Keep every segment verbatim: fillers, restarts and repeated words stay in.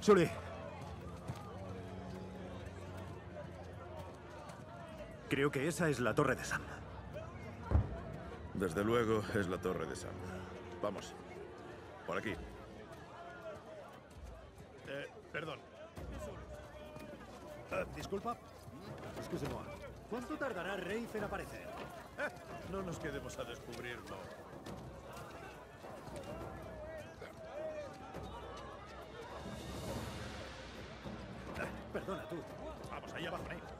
Sully. Creo que esa es la torre de Sam. Desde luego es la torre de Sam. Vamos. Por aquí. Eh, perdón. Eh, disculpa. Excusez-moi. ¿Cuánto tardará Rafe en aparecer? Eh, no nos quedemos a descubrirlo. Eh, perdona, tú. Vamos, ahí abajo, Nate.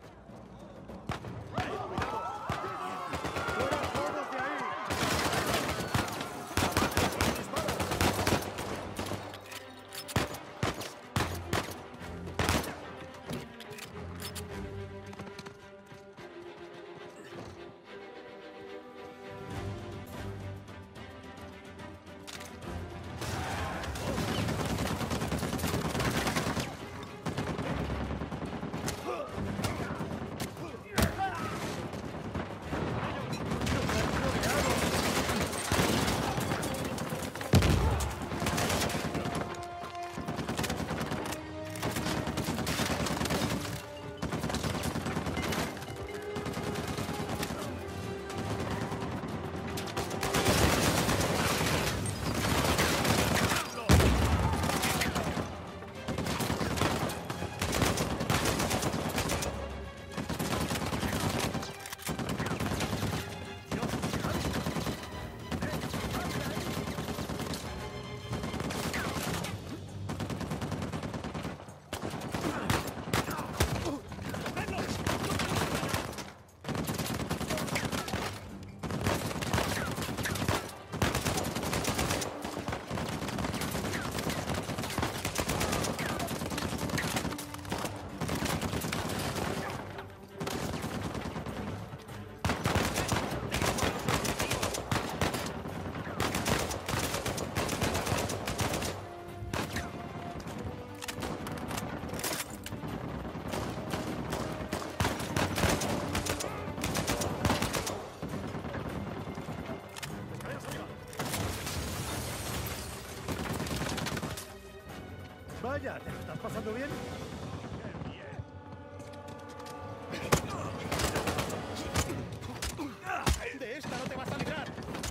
Vaya, ¿te lo estás pasando bien? ¡De esta no te vas a librar!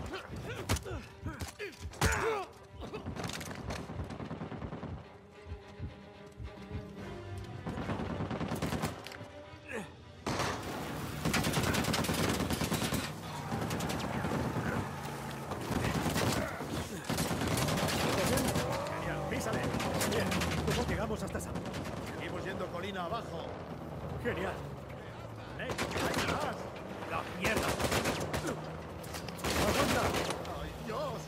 Llegamos hasta Sam. Seguimos yendo colina abajo. Genial. ¡Eh! ¡Ahí vas! ¡La mierda! ¡Aguanta! ¡Ay, Dios!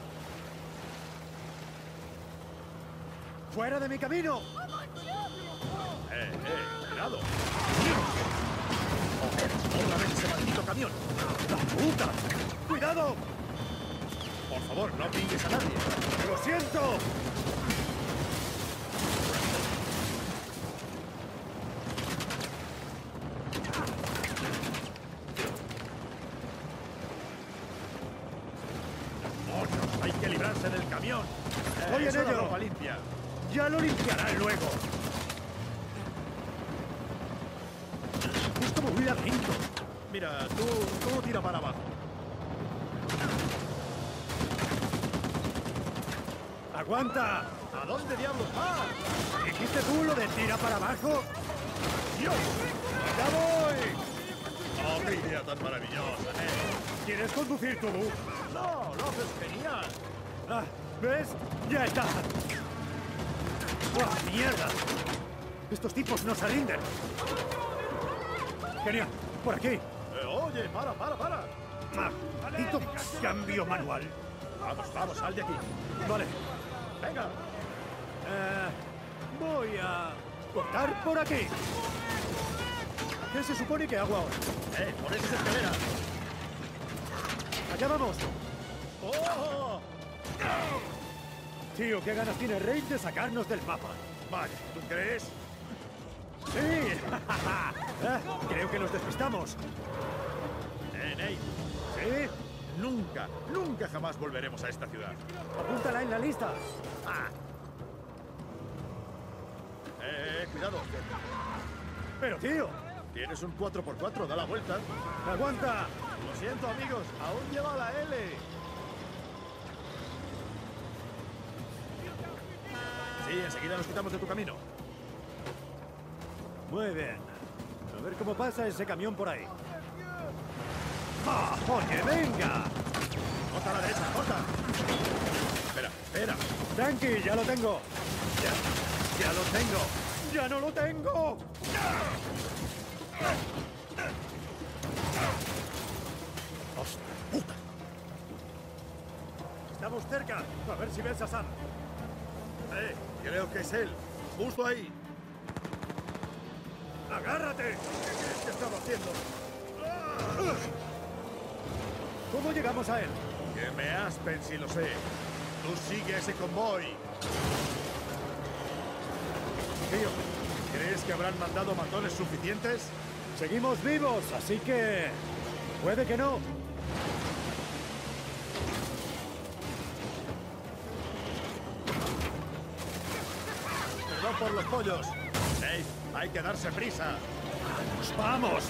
¡Fuera de mi camino! ¡Eh, eh! ¡Cuidado! ¡Otra vez ese maldito camión! ¡La puta! ¡Cuidado! Por favor, no pilles a nadie. ¡Lo siento! ¡Hay que librarse del camión! ¡Voy en ello! ello! Ropa limpia. ¡Ya lo limpiarán luego! Es como un laberinto. Mira, tú, tú tira para abajo. ¡Aguanta! ¿A dónde diablos vas? ¿Dijiste tú lo de tira para abajo? ¡Dios! ¡Ya voy! ¡Oh, qué idea tan maravillosa, eh! ¿Quieres conducir tú? ¡No, lo haces genial! Ah, ¿ves? ¡Ya está! ¡Oh, mierda! Estos tipos no se rinden. Genial, por aquí. Eh, oye, para, para, para. Maldito cambio manual. Vamos, vamos, sal de aquí. Vale. Venga. Eh, voy a cortar por aquí. ¿Qué se supone que hago ahora? Eh, por esas escaleras. Allá vamos. ¡Oh! Tío, qué ganas tiene Rafe de sacarnos del mapa. Vaya, ¿tú crees? ¡Sí! Eh, creo que nos despistamos. Eh, Nate. ¿Sí? Nunca, nunca jamás volveremos a esta ciudad. Apúntala en la lista. Ah. cuidado. Pero, tío, Tienes un cuatro por cuatro, da la vuelta. aguanta. Lo siento, amigos, aún lleva la L. Sí, enseguida nos quitamos de tu camino. Muy bien. A ver cómo pasa ese camión por ahí. ¡Ah, oye, venga! ¡Corta a la derecha, corta! Espera, espera. Tranqui, ya lo tengo. Ya, ya lo tengo. ¡Ya no lo tengo! ¡Hostia puta! Estamos cerca. A ver si ves a Sam. Eh, creo que es él. Justo ahí. ¡Agárrate! ¿Qué crees que estaba haciendo? ¿Cómo llegamos a él? Que me aspen si lo sé. Tú sigue ese convoy. Tío, ¿crees que habrán mandado matones suficientes? Seguimos vivos, así que... puede que no. Perdón por los pollos. Hey, hay que darse prisa. ¡Vamos, vamos!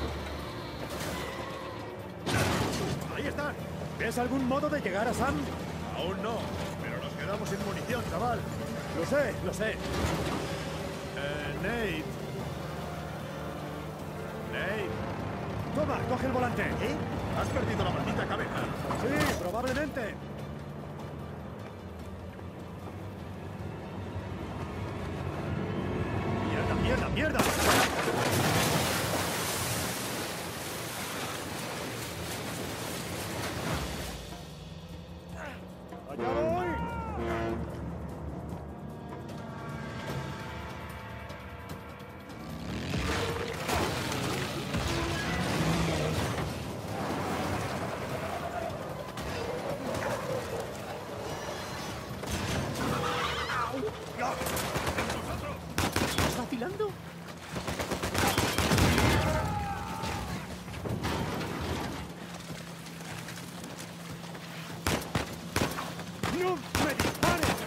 Ahí están. ¿Ves algún modo de llegar a Sam? Aún no, pero nos quedamos sin munición, chaval. Lo sé, lo sé. Eh, Nate. Nate. Toma, coge el volante. ¿Qué? Has perdido la maldita cabeza. Sí, probablemente. ¡Mierda, mierda, mierda! ¡Allá voy! ¿Estás vacilando? ¡No me dispares!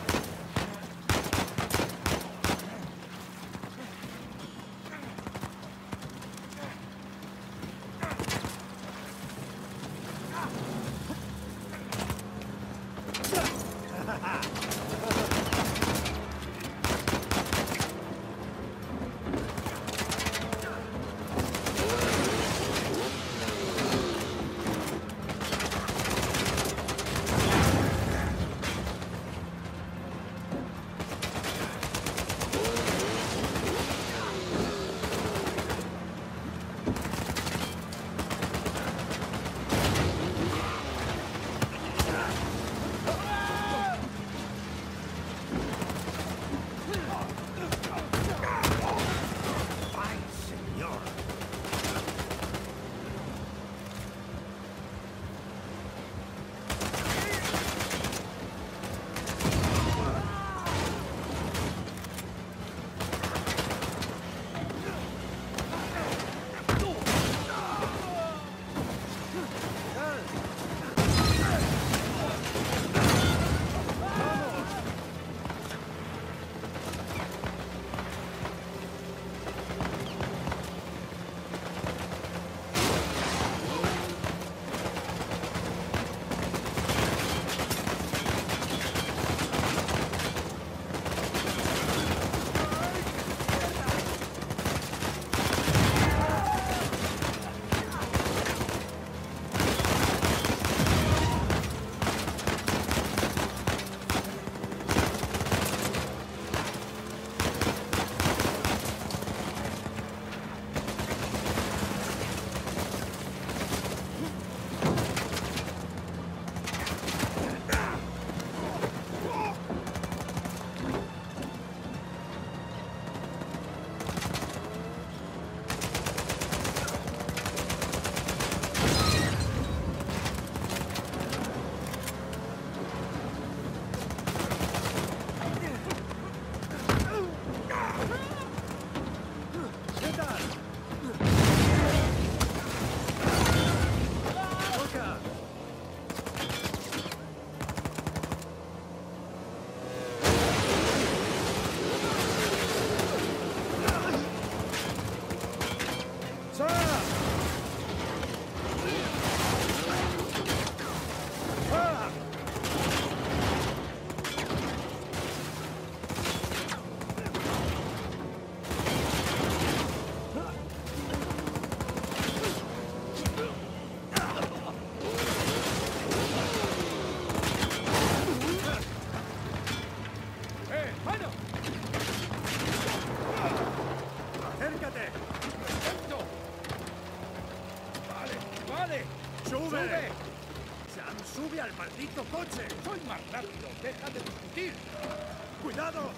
¡Sube! ¡Sam, sube al maldito coche! ¡Soy más rápido! ¡Deja de discutir! ¡Cuidado!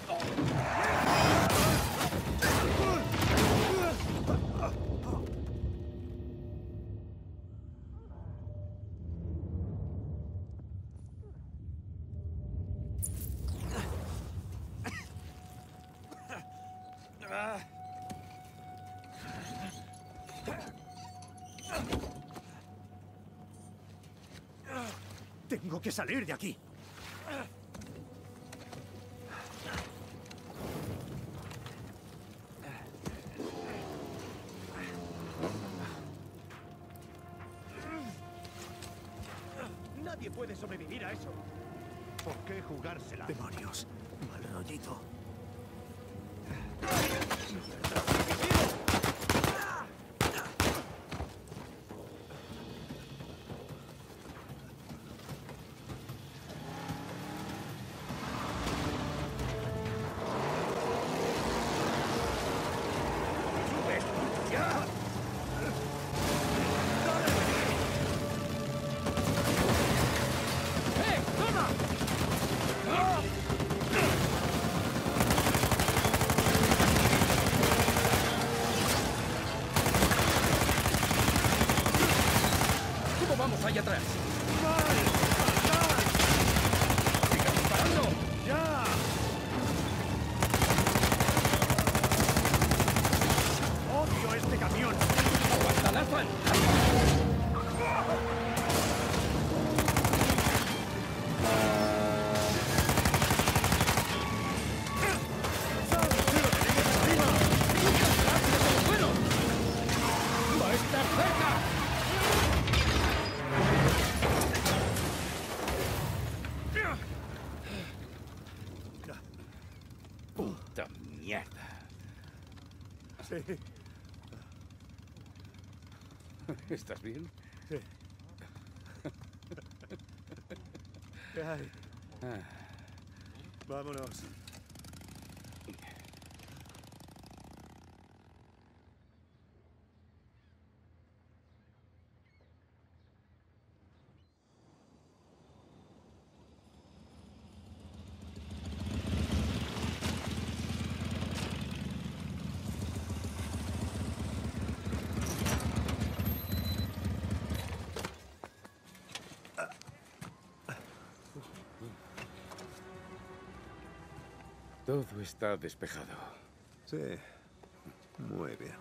Tengo que salir de aquí. Nadie puede sobrevivir a eso. ¿Por qué jugársela? Demonios. Mal rollito. ¿Cómo vamos allá atrás? ¡Siga disparando! ¡Ya! ¡Odio este camión! ¡Aguanta la fan! ¡Bueno! ¡Va a estar cerca! ¡Puta mierda! Sí, ¿Estás bien? sí. Ay. Vámonos. Todo está despejado. Sí, muy bien.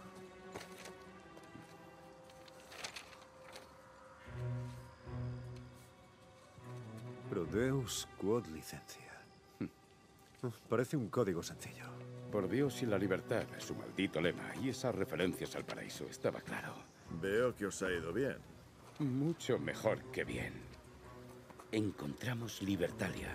Prodeus quod licencia. Parece un código sencillo. Por Dios y la libertad, su maldito lema. Y esas referencias al paraíso, estaba claro. Veo que os ha ido bien. Mucho mejor que bien. Encontramos Libertalia.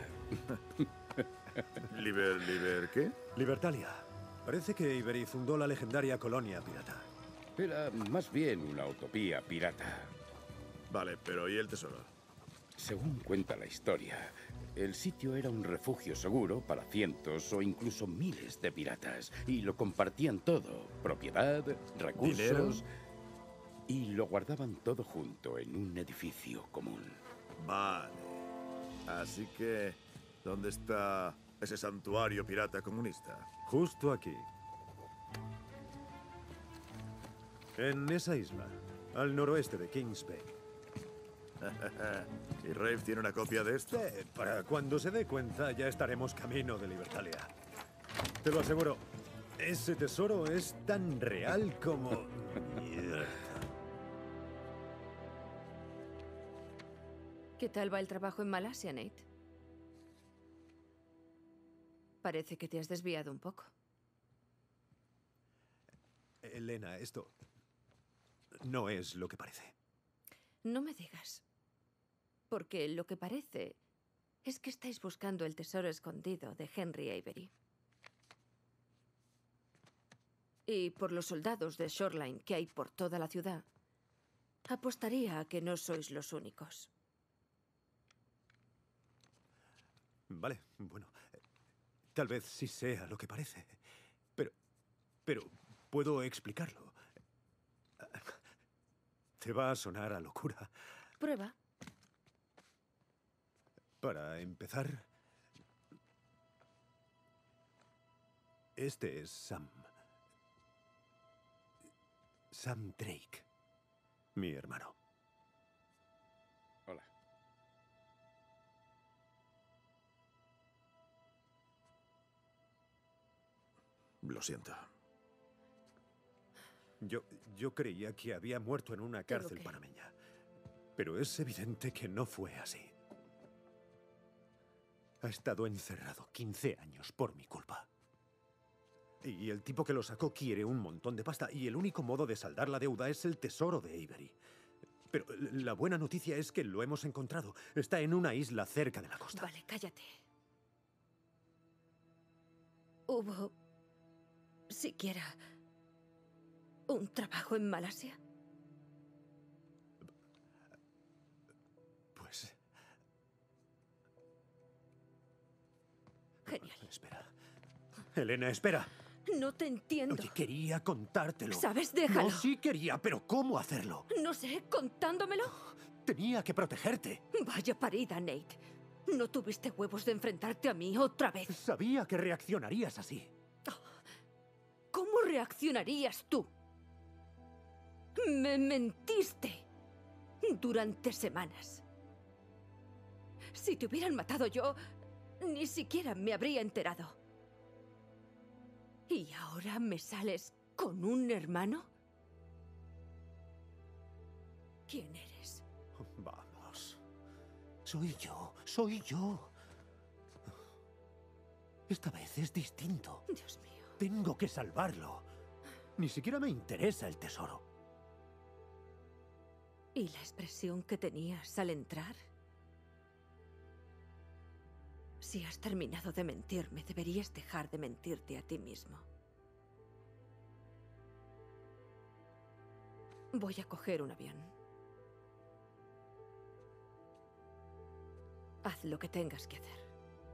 ¿Liber, liber qué? Libertalia. Parece que Ibery fundó la legendaria colonia pirata. Era más bien una utopía pirata. Vale, pero ¿y el tesoro? Según cuenta la historia, el sitio era un refugio seguro para cientos o incluso miles de piratas. Y lo compartían todo. Propiedad, recursos... ¿Dinero? Y lo guardaban todo junto en un edificio común. Vale. Así que, ¿dónde está ese santuario pirata comunista? Justo aquí. En esa isla, al noroeste de Kings Bay. ¿Y Rafe tiene una copia de esto? Sí, para cuando se dé cuenta ya estaremos camino de Libertalia. Te lo aseguro, ese tesoro es tan real como... mierda. ¿Qué tal va el trabajo en Malasia, Nate? Parece que te has desviado un poco. Elena, esto no es lo que parece. No me digas. Porque lo que parece es que estáis buscando el tesoro escondido de Henry Avery. Y por los soldados de Shoreline que hay por toda la ciudad, apostaría a que no sois los únicos. Vale, bueno, tal vez sí sea lo que parece, pero, pero puedo explicarlo. Te va a sonar a locura, Prueba. Para empezar, este es Sam. Sam Drake, mi hermano. Hola. Lo siento. Yo, yo creía que había muerto en una Tengo cárcel que- panameña, pero es evidente que no fue así. Ha estado encerrado quince años por mi culpa. Y el tipo que lo sacó quiere un montón de pasta, y el único modo de saldar la deuda es el tesoro de Avery. Pero la buena noticia es que lo hemos encontrado. Está en una isla cerca de la costa. Vale, cállate. ¿Hubo siquiera un trabajo en Malasia? Pues... Genial. Espera. Elena, espera. No te entiendo. Oye, quería contártelo. ¿Sabes? Déjalo. No, sí quería, pero ¿cómo hacerlo? No sé, ¿contándomelo? Tenía que protegerte. Vaya parida, Nate. No tuviste huevos de enfrentarte a mí otra vez. Sabía que reaccionarías así. ¿Cómo reaccionarías tú? Me mentiste durante semanas. Si te hubieran matado yo, ni siquiera me habría enterado. ¿Y ahora me sales con un hermano? ¿Quién eres? Vamos. Soy yo, soy yo. Esta vez es distinto. Dios mío. Tengo que salvarlo. Ni siquiera me interesa el tesoro. ¿Y la expresión que tenías al entrar? Si has terminado de mentirme, deberías dejar de mentirte a ti mismo. Voy a coger un avión. Haz lo que tengas que hacer.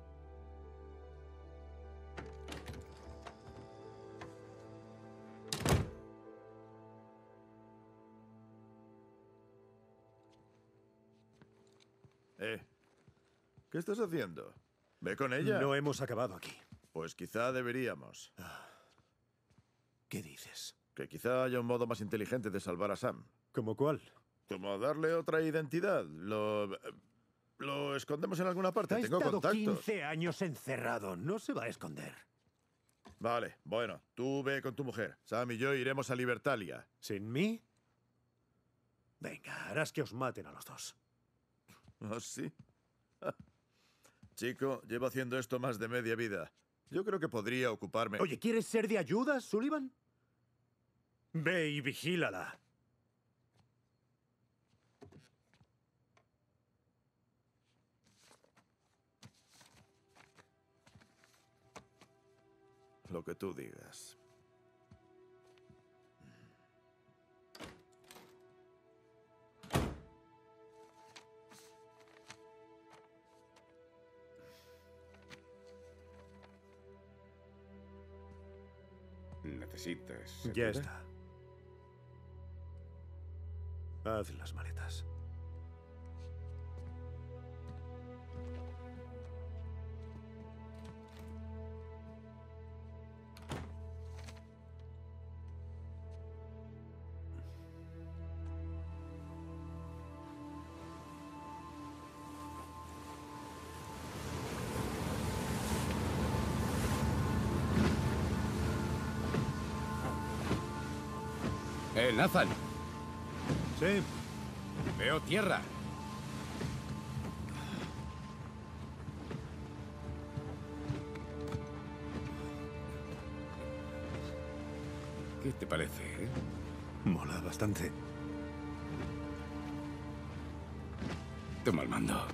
Eh, ¿qué estás haciendo? ¿Ve con ella? No hemos acabado aquí. Pues quizá deberíamos. ¿Qué dices? Que quizá haya un modo más inteligente de salvar a Sam. ¿Cómo cuál? Como darle otra identidad. Lo... Lo escondemos en alguna parte. Ha Tengo estado contactos. quince años encerrado. No se va a esconder. Vale, bueno. Tú ve con tu mujer. Sam y yo iremos a Libertalia. ¿Sin mí? Venga, harás que os maten a los dos. ¿Ah, sí? Chico, llevo haciendo esto más de media vida. Yo creo que podría ocuparme... Oye, ¿quieres ser de ayuda, Sullivan? Ve y vigílala. Lo que tú digas. ¿Necesitas Ya ayuda? está. Haz las maletas. ¡Eh, Nathan! Sí. Veo tierra. ¿Qué te parece, eh? Mola bastante. Toma el mando.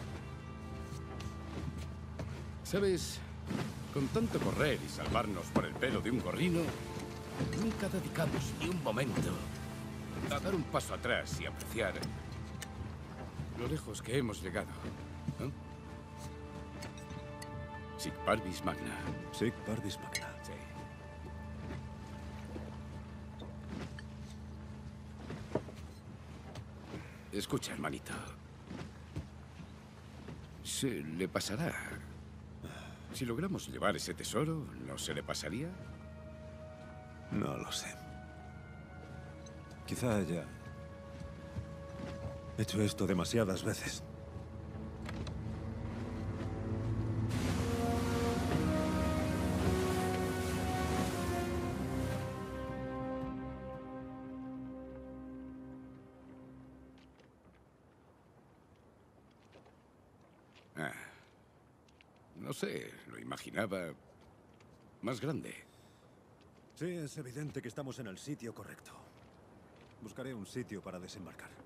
¿Sabes? Con tanto correr y salvarnos por el pelo de un gorrino, nunca dedicamos ni un momento a dar un paso atrás y apreciar lo lejos que hemos llegado. ¿No? Sic parvis magna. Sic parvis magna. Sí. Escucha, hermanito. Se le pasará. Si logramos llevar ese tesoro, ¿no se le pasaría? No lo sé. Quizá haya hecho esto demasiadas veces. Ah, no sé, lo imaginaba más grande. Sí, es evidente que estamos en el sitio correcto. Buscaré un sitio para desembarcar.